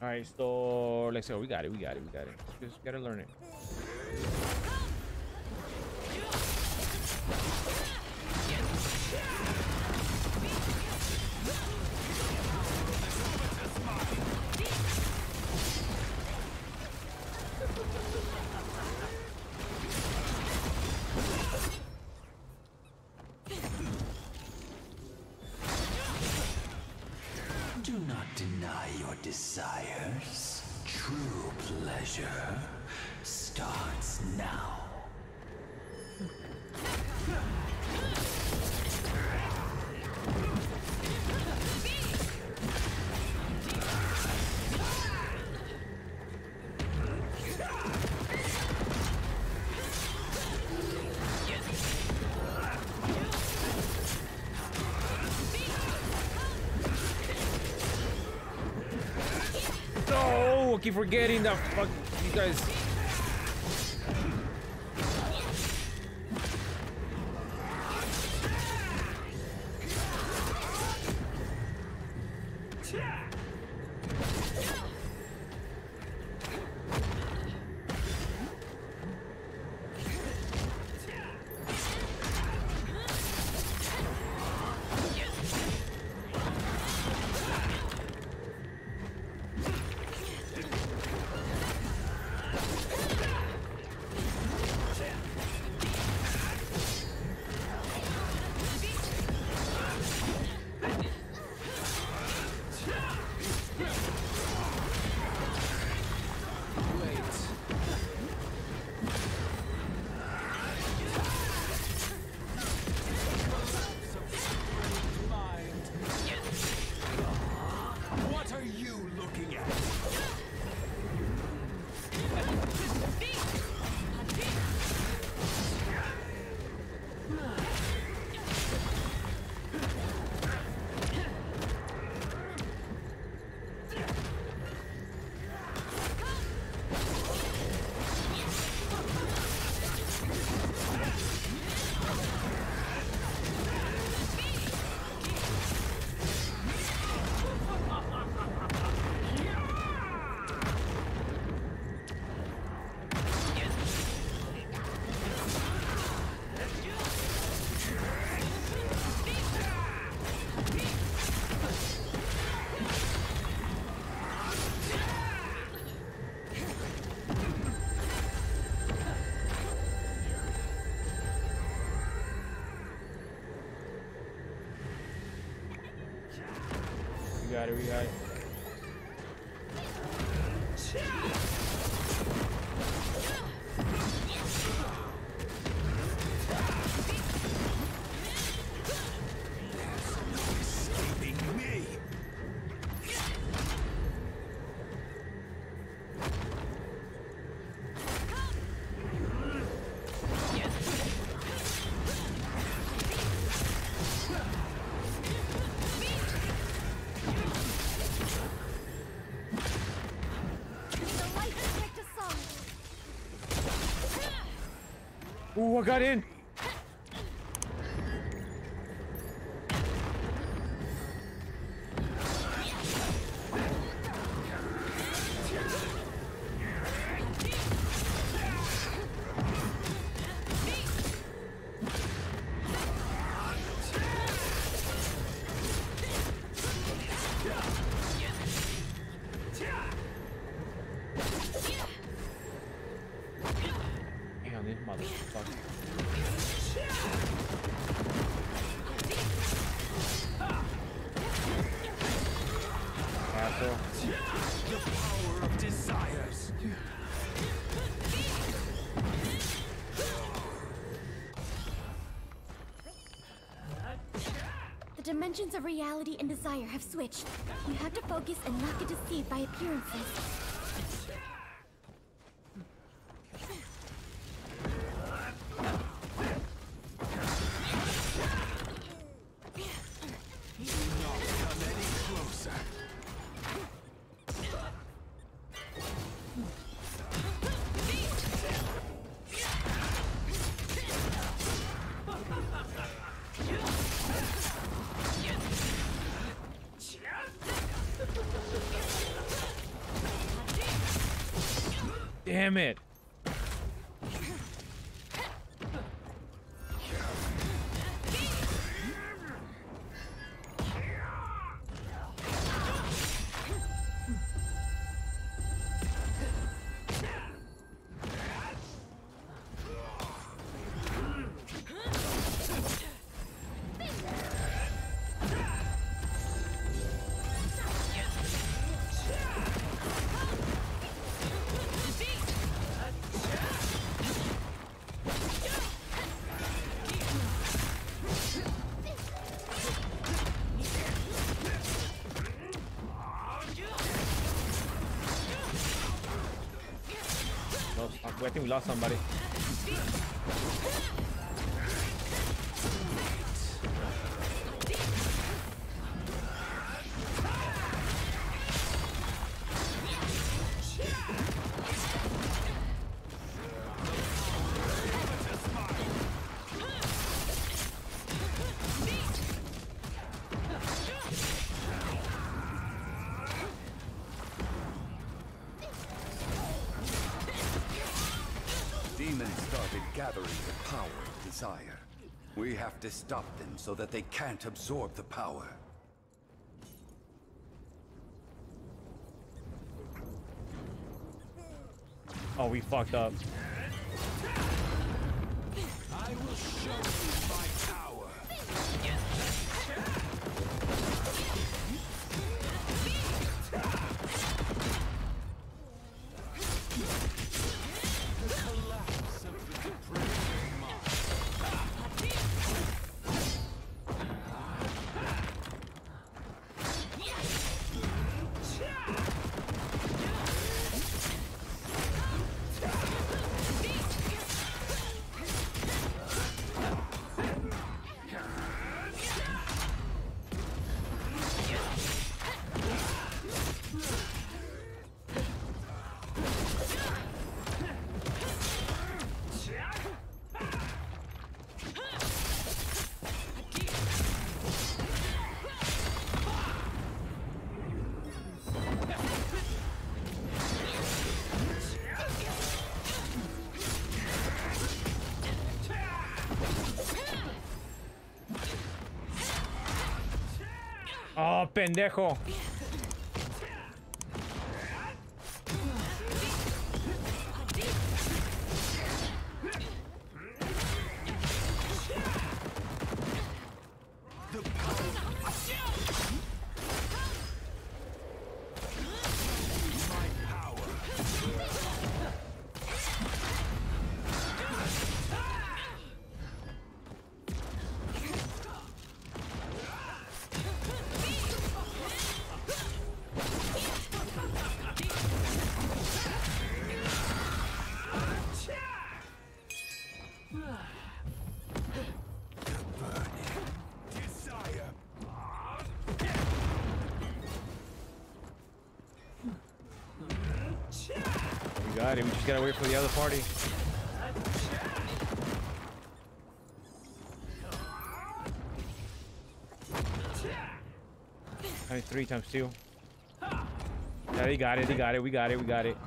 Alright, so let's go. We got it. We got it. We got it. Just gotta learn it. Do not deny your desires. True pleasure starts now. Oh, I keep forgetting that fuck you guys. What are you looking at? We got it. We got it. Escaping me. Ooh, I got in. Damn, this motherfucker. Asshole. The power of desires. The dimensions of reality and desire have switched. You have to focus and not get deceived by appearances. Not come any closer. Damn it. I think we lost somebody. Demons started gathering the power of desire. We have to stop them so that they can't absorb the power. Oh, we fucked up. I will show you my power. Oh, pendejo. Got it. We just gotta wait for the other party. Times 3 times 2. Yeah, he got it. He got it. We got it. We got it.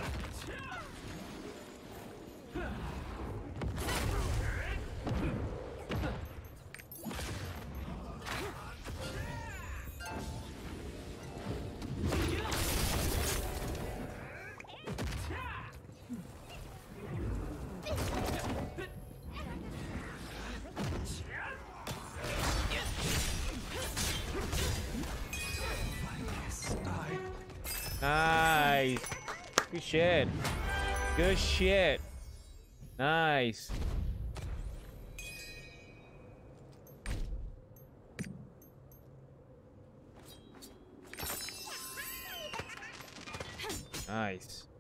Nice. Good shit. Good shit. Nice. Nice.